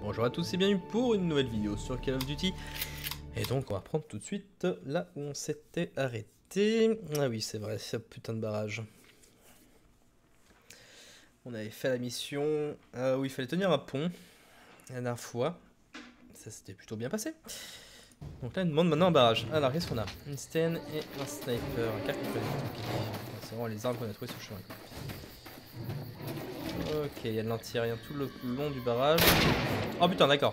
Bonjour à tous et bienvenue pour une nouvelle vidéo sur Call of Duty. Et donc on va reprendre tout de suite là où on s'était arrêté. Ah oui c'est vrai, c'est un putain de barrage. On avait fait la mission où il fallait tenir un pont la dernière fois. Ça s'était plutôt bien passé. Donc là il demande maintenant un barrage. Alors qu'est-ce qu'on a? Une Sten et un sniper. Un carton. C'est vraiment les armes qu'on a trouvées sur le chemin. Ok, il y a de l'anti-aérien tout le long du barrage. Oh putain, d'accord.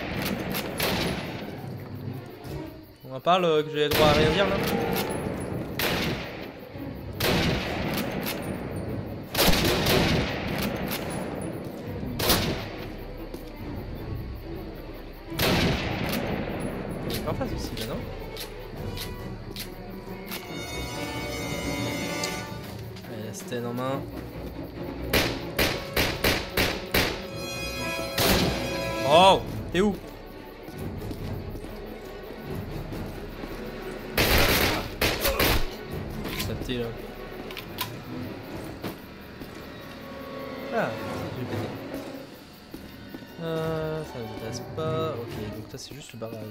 On en parle que j'ai le droit à rien dire là. Il est pas en face aussi là, non? Allez, la Sten en main. Oh, t'es où? Ça t'est là. Ah, j'ai pété. Ça ne passe pas. Ok, donc ça c'est juste le barrage.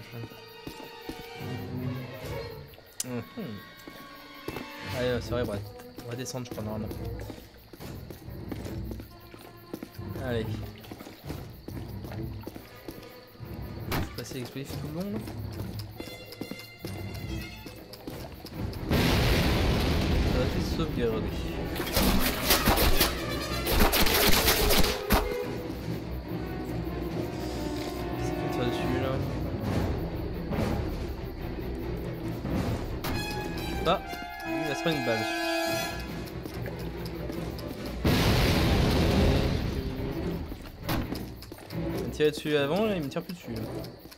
Allez, c'est vrai, bref. On va descendre, je crois, normalement. Allez. Passer l'explosif tout le long là. Ça va être sauvegardé. Qu'est-ce qu'il faut dessus là? Je sais pas. Il reste pas une balle. Il m'a tiré dessus avant et il me tire plus dessus là.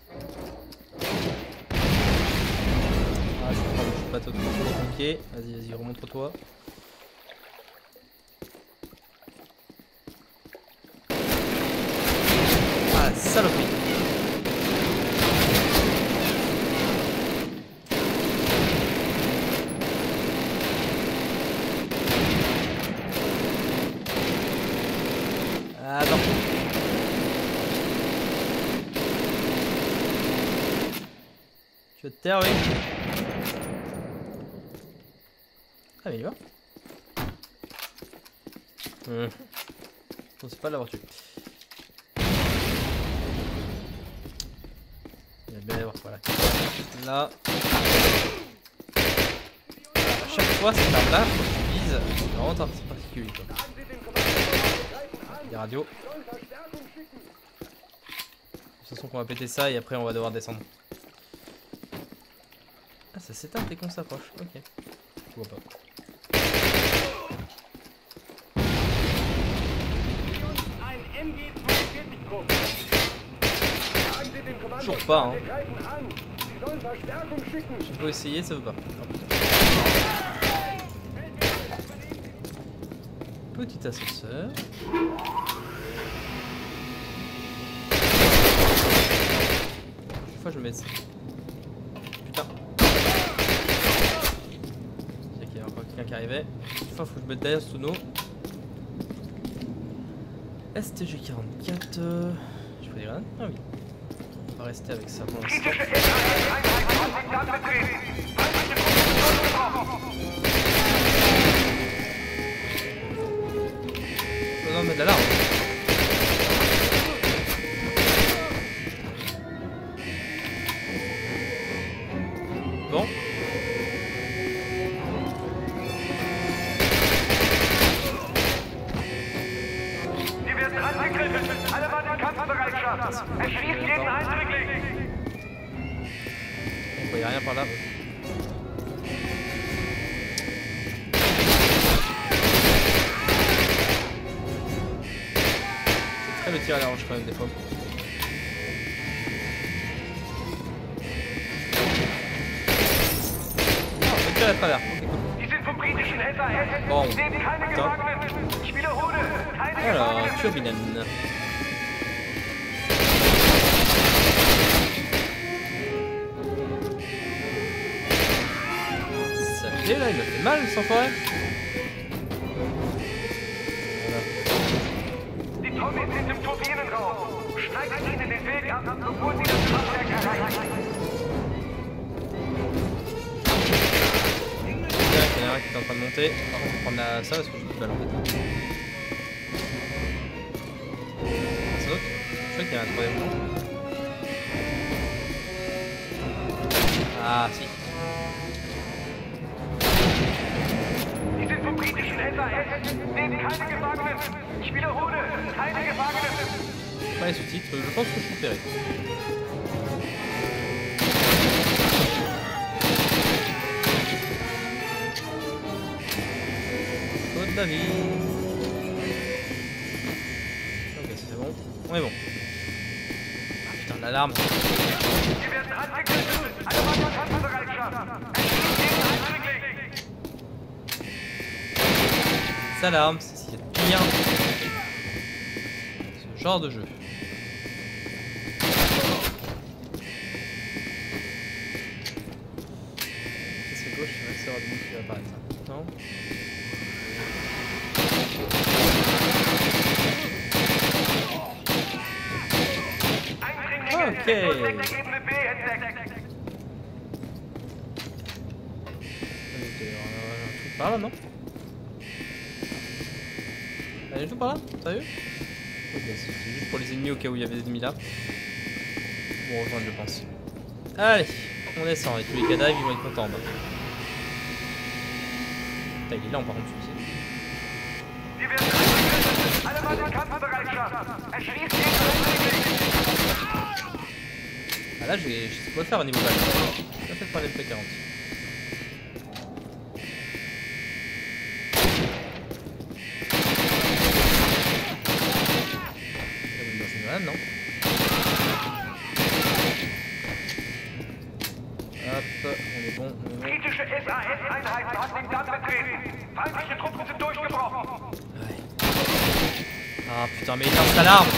Pas trop compliqué. Vas-y, remontre-toi. Ah, saloperie. Ah non. Tu veux te taire, oui? Ah mais il va. Je sais pas l'avoir tué. Il va bien y avoir voilà. Là. À chaque fois cette arme là, faut que tu vises. C'est vraiment particulier quoi. Des radios. De toute façon qu'on va péter ça et après on va devoir descendre. Ah ça s'éteint dès qu'on s'approche. Ok. Je vois pas. Toujours pas hein. Je peux essayer, ça veut pas. Petit ascenseur. Chaque fois je mets ça. Putain. Je sais qu'il y a encore quelqu'un qui arrivait. Une fois faut que je mette derrière ce tonneau. STG 44. Je peux dire rien? Ah oui. On va rester avec ça pour l'instant. Besoin de mettre l'alarme. Bon. Il n'y a rien par là. C'est très le tir à la hanche quand même des fois. Oh, on peut tirer à travers. Bon, putain. Alors, turbinen. Là, il me fait mal sans forêt. Voilà. Il y en a un qui est en train de monter. Par contre, je vais prendre ça parce que j'ai plus de balle en fait. C'est l'autre. Je crois qu'il y a un troisième nom. Ah si. Pas les sous-titres, je pense que je suis repéré. Côte de la vie. Ok, c'est bon. On est bon. Ah putain, l'alarme. L'alarme, c'est ce qu'il y a de pire. Ce genre de jeu. C'est gauche, je vais savoir du monde qui va apparaître. Non. Ok. Un truc par là, non? Y'a tout par là? Sérieux? Ok, c'était juste pour les ennemis au cas où il y avait des ennemis là. Bon, rejoindre, je pense. Allez, on descend et tous les cadavres ils vont être contents en bas. Putain, il est là, par contre, celui-ci. Ah là, je sais quoi faire au niveau balle. Je vais peut-être prendre MP40. Non. Hop, on est bon. Kritische SAS-Einheiten hat den Damm betreten. Feindliche Truppen sind durchgebrochen. Ouais. Ah putain, mais éteins cette alarme.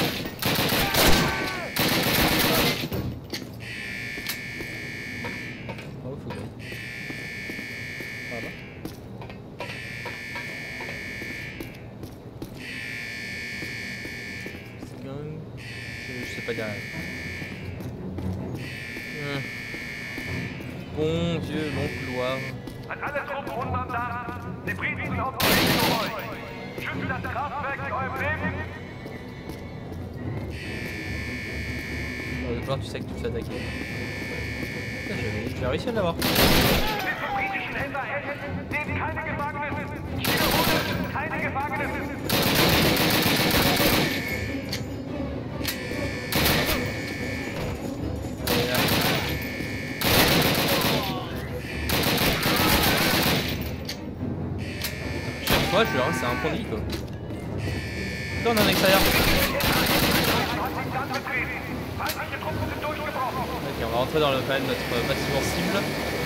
Oh, faut gagner. Voilà. C'est bien. Je sais pas dire. Bon vieux long couloir. An alle Truppen und Mandaten. Die Briten sind auf dem Weg zu euch. Schützt das Kraftwerk in eurem Leben. Dans le couloir, tu sais que tu te fais attaquer. J'ai réussi à l'avoir. Bis zum britischen SAS sind keine Gefangenen. Ich wiederhole, keine Gefangenen. Ouais, je c'est un point de vie quoi. Là on a un extérieur. Ok, on va rentrer dans le quand même notre bâtiment cible.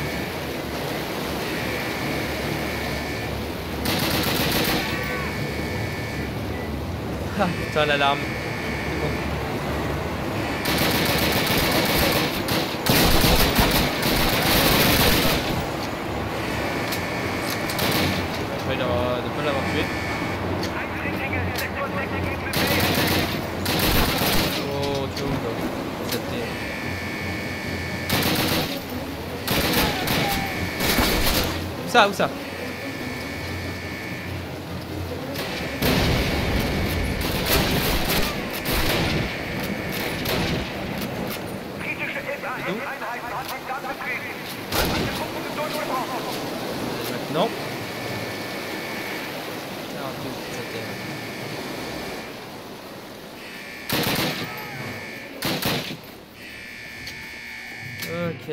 Ah putain l'alarme. C'est bon. De ne pas l'avoir tué. Oh, tu vois où c'était. Où ça? Où ça? Maintenant. Ok.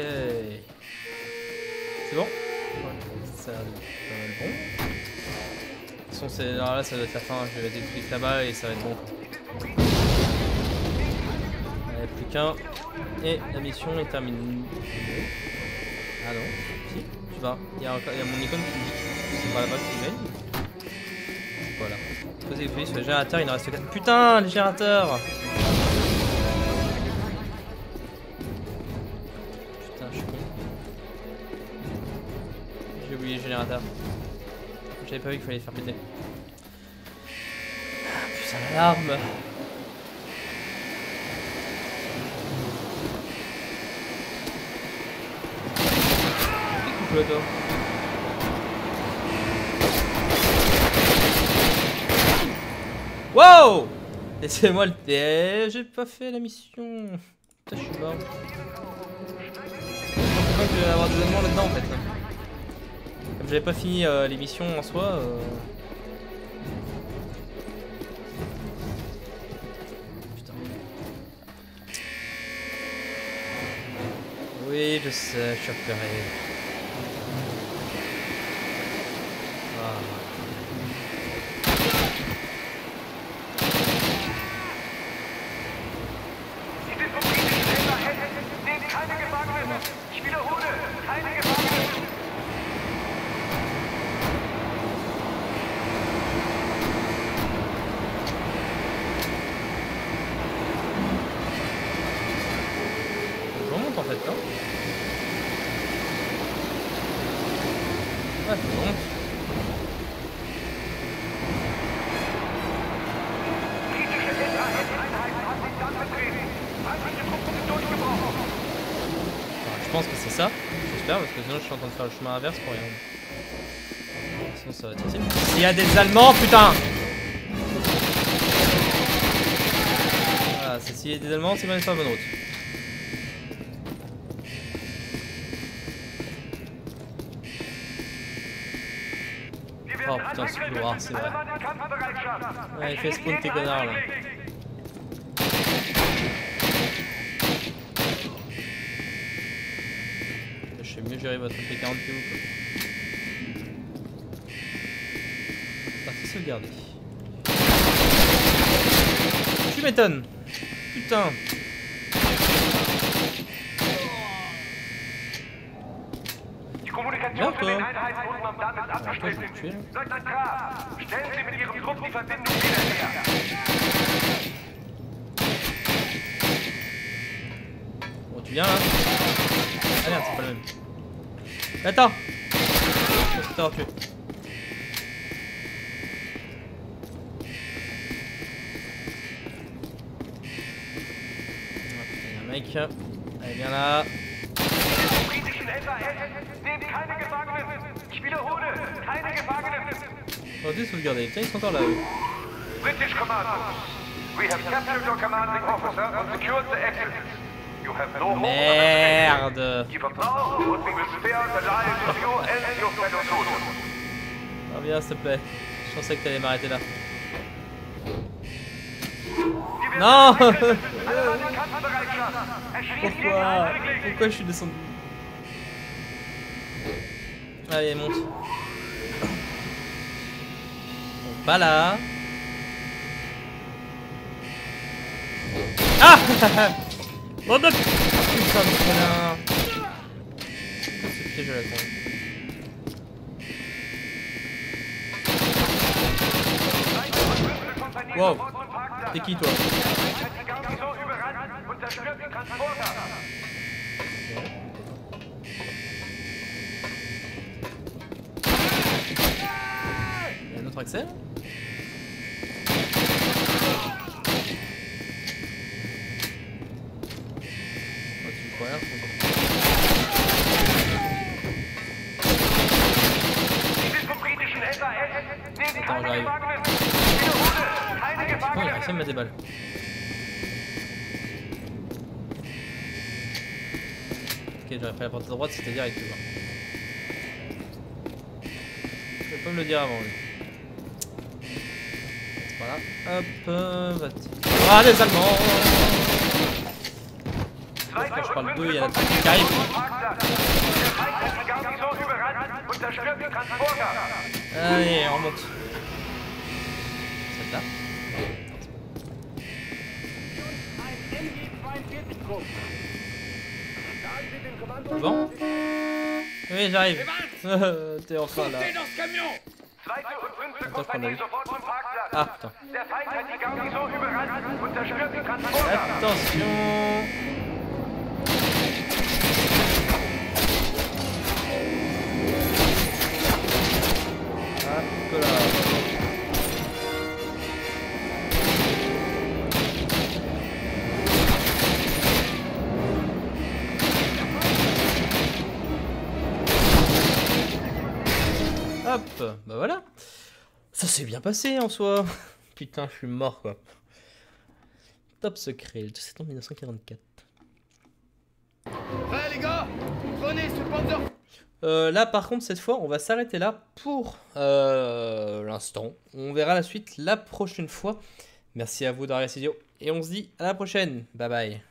C'est bon? Ouais, ça a l'air pas mal bon. De toute façon, alors là, ça doit être la fin. Je vais mettre des trucs là-bas et ça va être bon. Allez, plus qu'un. Et la mission est terminée. Ah non, si, tu vas. Il y a mon icône qui me dit que c'est pas là-bas que tu gagnes. Voilà. Posez les sur le générateur, il en reste 4. Putain, les générateurs! Putain, je suis con. J'ai oublié le générateur. J'avais pas vu qu'il fallait le faire péter. Ah, putain, l'alarme! fous là, toi? Wow! Laissez-moi le... J'ai pas fait la mission. Putain, je suis mort. Je pense pas que je vais avoir des éléments là-dedans en fait. Comme j'avais pas fini l'émission en soi. Putain. Oui, je sais, je suis repéré. Ah. Je remonte en fait, non? Ouais, je remonte. Je pense que c'est ça, j'espère, parce que sinon je suis en train de faire le chemin inverse pour rien. Sinon ça va être facile. S'il y a des Allemands, putain! Voilà, s'il y a des Allemands, c'est qu'on est sur la bonne route. Oh putain, ce couloir, c'est vrai. Ouais, il fait spawn tes connards là. Je sais mieux gérer votre MP40 que vous, quoi. Partie sauvegardée. Tu m'étonnes. Putain. Bien, toi. Alors, toi, je vais te tuer, là. Bon, tu viens, là? Ah merde, c'est pas le même. Attends! Je vais t'avoir tué. Il y a un mec. Allez, viens là. On va sauvegarder. Tiens, ils sont encore là, eux. British Commando. We have captured your commanding officer and secured the exit. You have no hope. Merde! Give up now, or we will spare the lives of you and your fellow soldiers. Reviens, s'il te plaît. Je pensais que t'allais m'arrêter là. Non! Pourquoi je suis descendu? Allez, monte. Bon, pas là. Ah! Bon de... Putain de connard. Ce piège à la con. Wow. T'es qui toi? Il y a un autre accès là? Oh, tu crois rien? Attends, j'arrive. Oh, il a réussi à me mettre des balles. Ok, j'aurais pris la porte à droite, c'était direct, tu vois. Je vais pas me le dire avant, lui. Voilà. Hop, va-t-il. Ah, les Allemands! Quand je parle d'eux, il y en a qui arrivent. Allez, on remonte. Celle-là. Bon. Oui, j'arrive. T'es enfin là. Attends, je prends la vue. Ah, putain. Attention. Hop là. Hop, bah voilà. Ça s'est bien passé en soi. Putain, je suis mort quoi. Top secret, le 17 ans 1944. Prêt les gars? Prenez ce Panzer. Là par contre cette fois on va s'arrêter là pour l'instant. On verra la suite la prochaine fois. Merci à vous d'avoir regardé cette vidéo et on se dit à la prochaine. Bye bye.